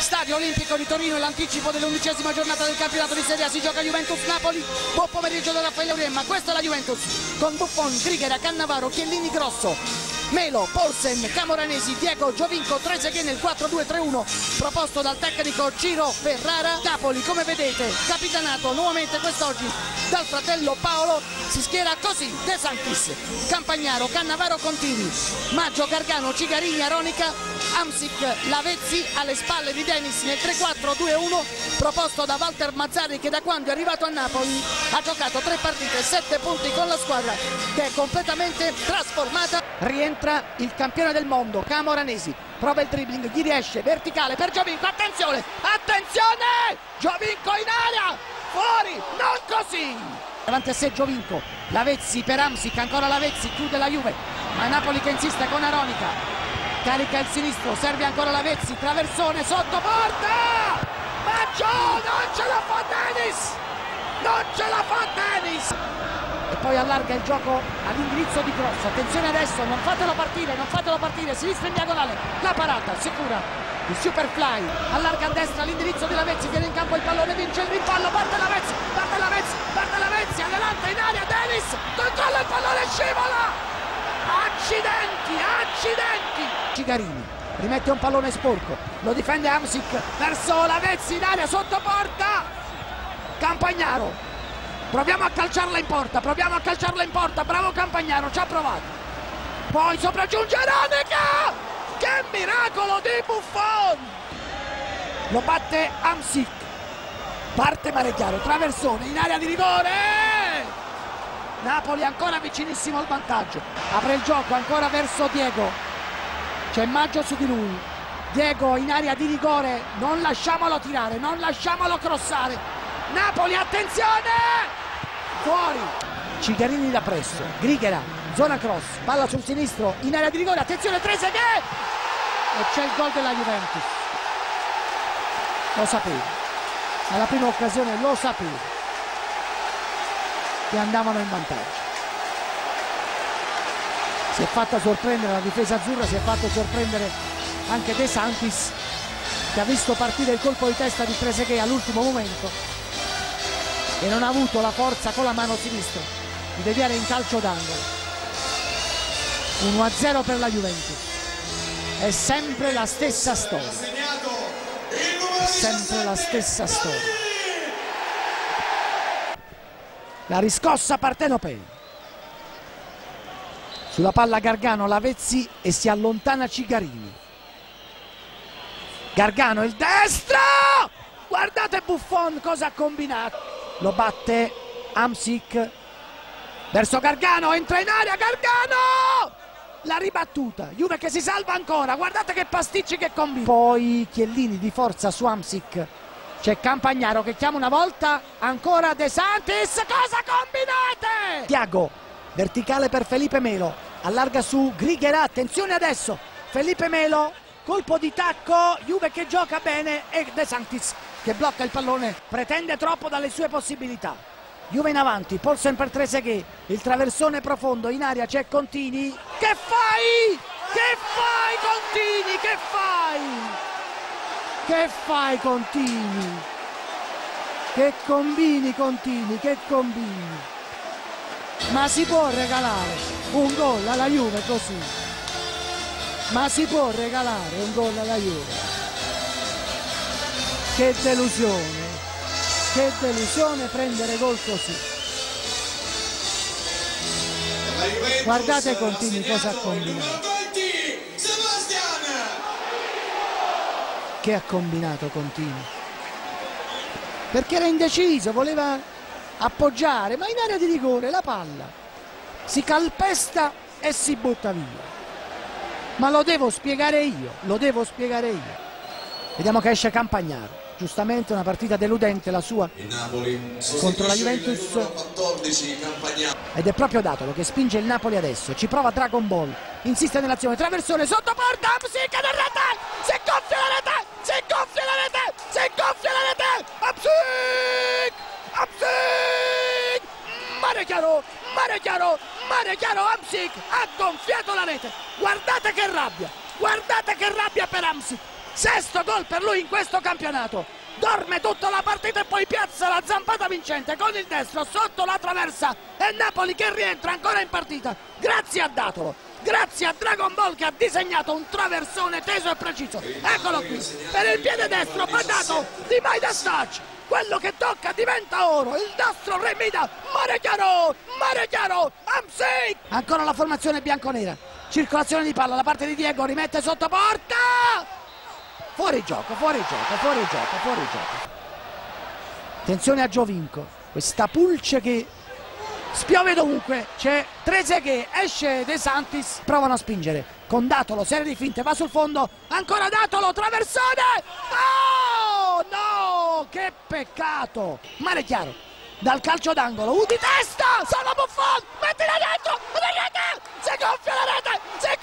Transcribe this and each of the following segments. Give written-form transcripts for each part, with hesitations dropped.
Stadio Olimpico di Torino, l'anticipo dell'11ª giornata del campionato di Serie A. Si gioca Juventus-Napoli. Buon pomeriggio da Raffaele Auriemma. Questa è la Juventus con Buffon, Grighera, Cannavaro, Chiellini, Grosso, Melo, Poulsen, Camoranesi, Diego, Giovinco, Trezeguet nel 4-2-3-1 proposto dal tecnico Ciro Ferrara. Napoli, come vedete, capitanato nuovamente quest'oggi dal fratello Paolo. Si schiera così: De Sanctis, Campagnaro, Cannavaro, Contini, Maggio, Gargano, Cigarini, Aronica, Hamsik, Lavezzi alle spalle di Denis nel 3-4-2-1 proposto da Walter Mazzarri, che da quando è arrivato a Napoli ha giocato 3 partite, 7 punti con la squadra che è completamente trasformata. Rientra il campione del mondo Camoranesi, prova il dribbling, gli riesce, verticale per Giovinco, attenzione, attenzione, Giovinco in area, fuori, non così. Davanti a sé Giovinco, Lavezzi per Hamsik, ancora Lavezzi, chiude la Juve, ma Napoli che insiste con Aronica, carica il sinistro, serve ancora Lavezzi, traversone sotto porta, Maggio, non ce la fa Denis, non ce la fa Denis, e poi allarga il gioco all'indirizzo di Grosso. Attenzione adesso, non fatelo partire, sinistra in diagonale, la parata sicura, il Superfly, allarga a destra all'indirizzo di Lavezzi, viene in campo il pallone, vince il rimpallo, parte Lavezzi, adelante in aria, Denis, controlla il pallone, scivola, accidenti, Cigarini rimette un pallone sporco, lo difende Hamsik verso Lavezzi in aria, sotto porta, Campagnaro, proviamo a calciarla in porta, bravo Campagnaro, ci ha provato, poi sopraggiunge Aronica, che miracolo di Buffon, lo batte Hamsik, parte mare chiaro, traversone in area di rigore, Napoli ancora vicinissimo al vantaggio, apre il gioco ancora verso Diego, c'è Maggio su di lui, Diego in area di rigore, non lasciamolo tirare, non lasciamolo crossare, Napoli attenzione, fuori, Cigarini da presso, Grighera, zona cross, palla sul sinistro, in area di rigore, attenzione Trezeguet, e c'è il gol della Juventus, lo sapevo, alla prima occasione lo sapevo, che andavano in vantaggio. Si è fatta sorprendere la difesa azzurra, si è fatto sorprendere anche De Sanctis, che ha visto partire il colpo di testa di Trezeguet all'ultimo momento e non ha avuto la forza con la mano sinistra di deviare in calcio d'angolo. 1-0 per la Juventus. È sempre la stessa storia. È sempre la stessa storia. La riscossa partenopea. Sulla palla Gargano, Lavezzi e si allontana Cigarini. Gargano il destro! Guardate Buffon cosa ha combinato. Lo batte Hamsik verso Gargano, entra in area Gargano! La ribattuta, Juve che si salva ancora, guardate che pasticci che combina. Poi Chiellini di forza su Hamsik. C'è Campagnaro che chiama una volta, ancora De Sanctis, cosa combinate? Thiago, verticale per Felipe Melo, allarga su Grighera, attenzione adesso, Felipe Melo, colpo di tacco, Juve che gioca bene e De Sanctis che blocca il pallone, pretende troppo dalle sue possibilità. Juve in avanti, Poulsen per Trezeguet, il traversone profondo, in aria c'è Contini, che fai? Che fai Contini? Che fai? Che fai Contini? Che combini Contini? Che combini? Ma si può regalare un gol alla Juve così? Ma si può regalare un gol alla Juve? Che delusione prendere gol così. Guardate Contini cosa ha combinato. Che ha combinato Contini? Perché era indeciso, voleva appoggiare, ma in area di rigore la palla si calpesta e si butta via. Ma lo devo spiegare io, Vediamo che esce Campagnaro. Giustamente una partita deludente la sua contro la Juventus, ed è proprio Datolo che spinge il Napoli adesso, ci prova Dragon Ball, insiste nell'azione, traversone sotto porta, Hamsik nel rete, si gonfia la rete, Hamsik, mare chiaro, Hamsik ha gonfiato la rete, guardate che rabbia per Hamsik, sesto gol per lui in questo campionato. Dorme tutta la partita e poi piazza la zampata vincente con il destro sotto la traversa e Napoli che rientra ancora in partita grazie a Datolo, grazie a Dragon Ball che ha disegnato un traversone teso e preciso. Eccolo qui, per il piede destro badato di Midas Touch, quello che tocca diventa oro, il nastro remida, mare chiaro, Hamsik! Ancora la formazione bianconera, circolazione di palla da parte di Diego, rimette sotto porta! Fuori gioco. Attenzione a Giovinco, questa pulce che spiove dovunque, c'è Trezeguet, esce De Santis, provano a spingere, con Datolo, serie di finte, va sul fondo, ancora Datolo, traversone! Oh no, che peccato! Mare chiaro, dal calcio d'angolo, di testa, salva Buffon, mettila dentro, rete! Si gonfia la rete!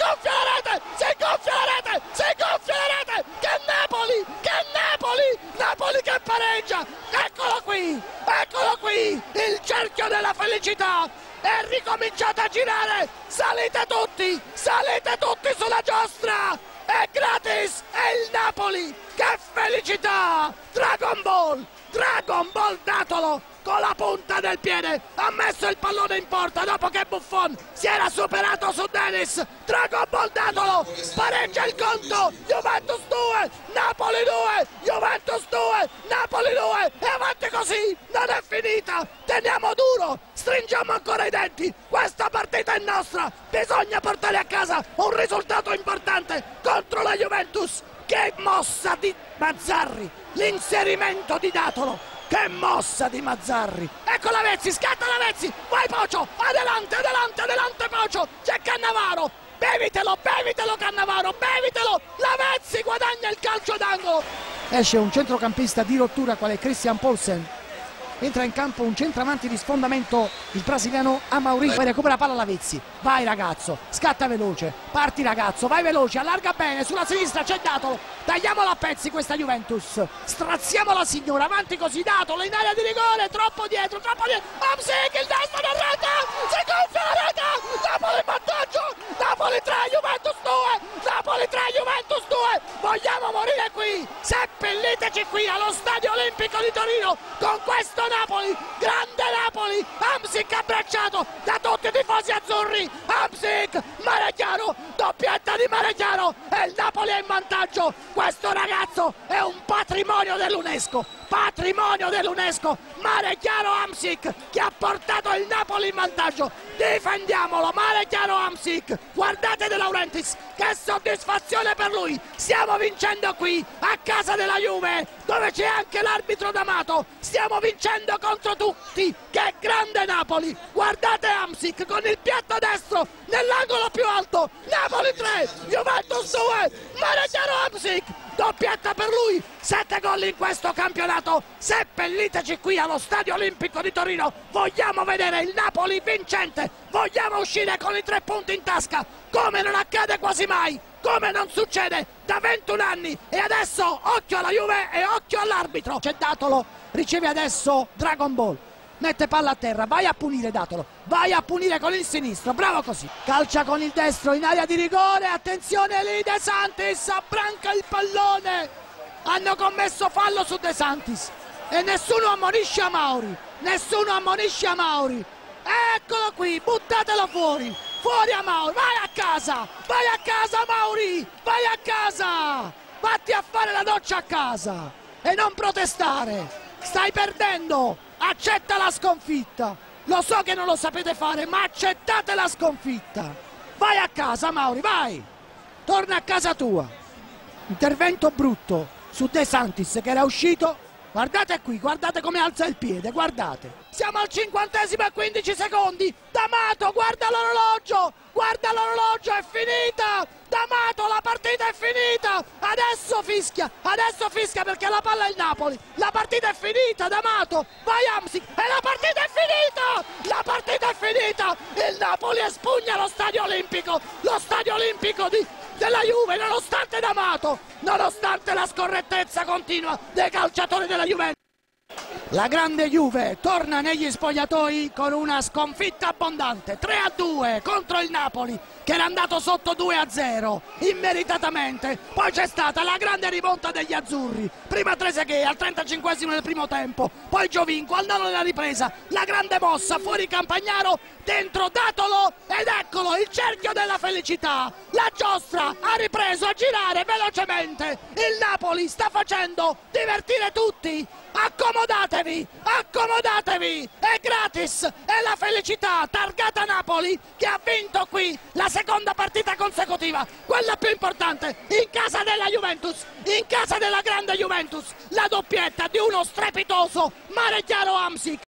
Napoli che pareggia! Eccolo qui! Il cerchio della felicità! È ricominciato a girare! Salite tutti sulla giostra! È gratis! È il Napoli! Che felicità! Dragon Ball Datolo! Con la punta del piede ha messo il pallone in porta dopo che Buffon si era superato su Dennis. Dragon Ball Datolo pareggia il conto. Juventus 2, Napoli 2, Juventus 2, Napoli 2 e avanti così, non è finita, teniamo duro, stringiamo ancora i denti, questa partita è nostra, bisogna portare a casa un risultato importante contro la Juventus. Che mossa di Mazzarri, l'inserimento di Datolo. Che mossa di Mazzarri! Ecco Lavezzi, scatta Lavezzi! Vai Pocio! Adelante Pocio! C'è Cannavaro! Bevitelo Cannavaro! Bevitelo! Lavezzi guadagna il calcio d'angolo! Esce un centrocampista di rottura quale Christian Poulsen. Entra in campo un centravanti di sfondamento, il brasiliano Amauri. Poi recupera palla Lavezzi. Vai ragazzo, scatta veloce. Parti ragazzo, vai veloce, allarga bene. Sulla sinistra c'è Datolo. Tagliamola a pezzi questa Juventus. Strazziamo la signora, avanti così Datolo in area di rigore. Troppo dietro. Hamsik, il destro da rete. Si gonfia la rete. Napoli in vantaggio. Napoli 3, Juventus 2. Napoli 3, Juventus 2. Vogliamo morire qui. Seppelliteci qui allo Stadio Olimpico di Torino con questo Napoli, grande Napoli, Hamsik abbracciato da tutti i tifosi azzurri, Hamsik, mare chiaro, doppietta di mare chiaro e il Napoli è in vantaggio. Questo ragazzo è un patrimonio dell'UNESCO, mare chiaro Hamsik che ha portato il Napoli in vantaggio. Difendiamolo, mare chiaro Hamsik, guardate De Laurentiis, che soddisfazione per lui, stiamo vincendo qui a casa della Juve dove c'è anche l'arbitro D'Amato, stiamo vincendo contro tutti, che grande Napoli, guardate Hamsik con il piatto destro nell'angolo più alto, Napoli 3, Juventus 2, mare chiaro Hamsik, doppietta per lui, 7 gol in questo campionato, seppelliteci qui allo Stadio Olimpico di Torino, vogliamo vedere il Napoli vincente, vogliamo uscire con i 3 punti in tasca, come non accade quasi mai, come non succede da 21 anni e adesso occhio alla Juve e occhio all'arbitro. C'è Datolo, riceve adesso Dragon Ball, mette palla a terra, vai a punire Datolo, vai a punire con il sinistro, bravo così, calcia con il destro in area di rigore, attenzione lì De Santis, abbranca il pallone, hanno commesso fallo su De Santis e nessuno ammonisce Amauri, eccolo qui, buttatelo fuori Amauri, vai a casa Amauri, vai a casa, vatti a fare la doccia a casa e non protestare, stai perdendo, accetta la sconfitta, lo so che non lo sapete fare ma accettate la sconfitta, vai a casa Mauri, vai, torna a casa tua. Intervento brutto su De Santis che era uscito, guardate qui, guardate come alza il piede, guardate, siamo al 50esimo e 15 secondi, D'Amato guarda l'orologio, è finita, D'Amato la partita è finita, adesso fischia perché la palla è il Napoli, la partita è finita D'Amato, vai Hamsik e la partita è finita, il Napoli espugna lo Stadio Olimpico della Juve nonostante D'Amato, nonostante la scorrettezza continua dei calciatori della Juventus. La grande Juve torna negli spogliatoi con una sconfitta abbondante, 3-2 contro il Napoli che era andato sotto 2-0 immeritatamente. Poi c'è stata la grande rimonta degli azzurri, prima Trezeguet al 35esimo del primo tempo, poi Giovinco al nono della ripresa, la grande mossa fuori Campagnaro, dentro Datolo ed eccolo il cerchio della felicità. La giostra ha ripreso a girare velocemente, il Napoli sta facendo divertire tutti. Accomodatevi, accomodatevi, è gratis, è la felicità targata Napoli che ha vinto qui la seconda partita consecutiva, quella più importante, in casa della Juventus, in casa della grande Juventus, la doppietta di uno strepitoso Mare Chiaro Hamsik.